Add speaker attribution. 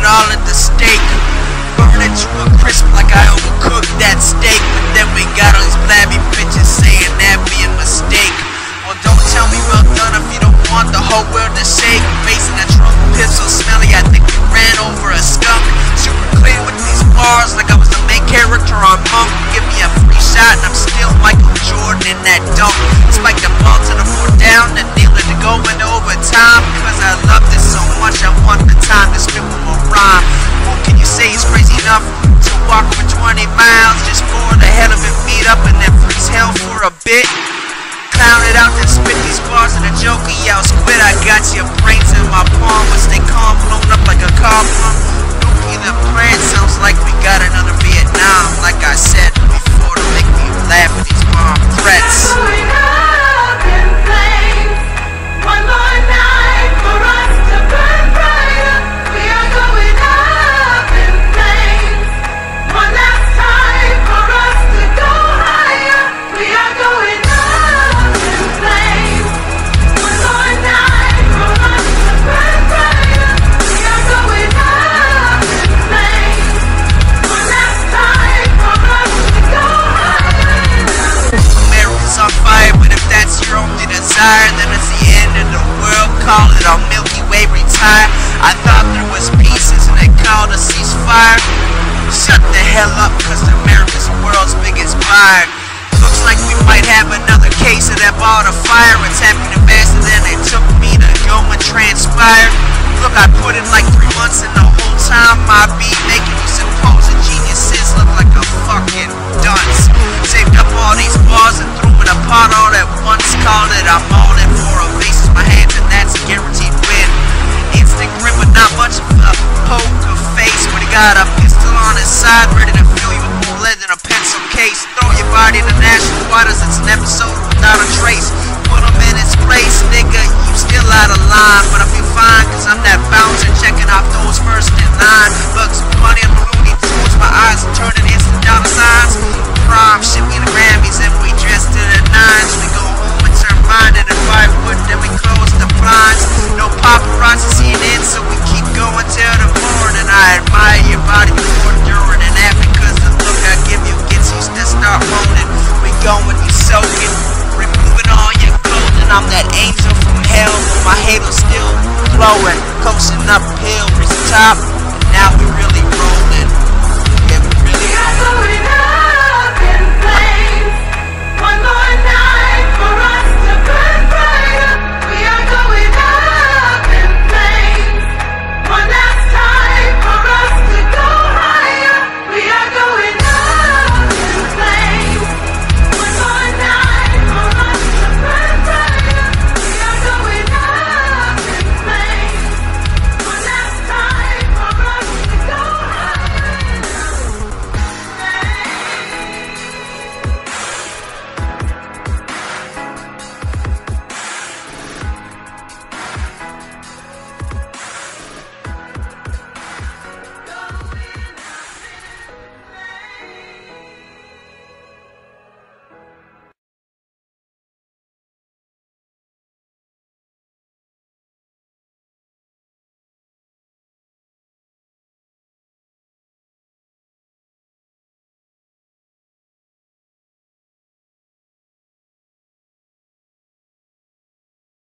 Speaker 1: it all at the stake. Burn it to a crisp like I overcooked that steak. But then we got all these blabby bitches saying that be a mistake. Well, don't tell me well done if you don't want the whole world to shake. Facing that trunk pit so smelly, I think we ran over a skunk. Super clean with these bars like I was the main character on Monk. Give me a free shot and I'm still Michael Jordan in that dunk. Spike the ball to the fourth down and nail it to go into overtime. Because I love this so much, I want the time to spit with more rhyme. Who can you say is crazy enough to walk over 20 miles just for the hell of it, beat up and then freeze hell for a bit? Clown it out and spit these bars in a joker, y'all squid. I got your brains in my palm, but stay calm, blown up like a car bomb. Nuking the plant, sounds like we got another Vietnam. Like I said before, to make me laugh at these bomb threats.
Speaker 2: Going up in flames, one more night for us to burn brighter. We are going up in flames, one last time for us to go higher. We are going up in flames, one more night for us to burn brighter. We are going up in flames, one last time for us to go higher.
Speaker 1: America's on fire, but if that's your only desire, then it's the end of the world. Call it a Milky Way retire. I thought there was peace, isn't it called a ceasefire? Shut the hell up, cause America's the world's biggest buyer. Looks like we might have another case of that ball to fire. It's happening faster than it took me to go and transpire. Look, I put in like 3 months and the whole time I be making you supposed geniuses look like a fucking dunce. Saved up all these bars and threw in a pot all at once. Called it I'm all in for a bases my hands and that's a guaranteed win. Instant grip but not much of a poker face. But he got a pistol on his side ready to fill you with more lead than a pencil case. Throw your body in the national waters, it's an episode without a trace. Put him in his place, nigga, you still out of line. But I feel fine cause I'm that bouncer checking off those first in line. Bugs Bunny and Looney Tunes, my eyes are turning instant dollar signs. Prom shit, we the Grammys and we dressed to the nines. We go home and turn mine into firewood, then we close the blinds. No paparazzi seeing in, so we keep going till the morning. I admire your body before, during, and after, cause the look I give you gets you to start moaning. We going, you soaking, removing all your clothing. I'm that angel from hell, but my halo's still glowing. Coasting uphill, reach the top.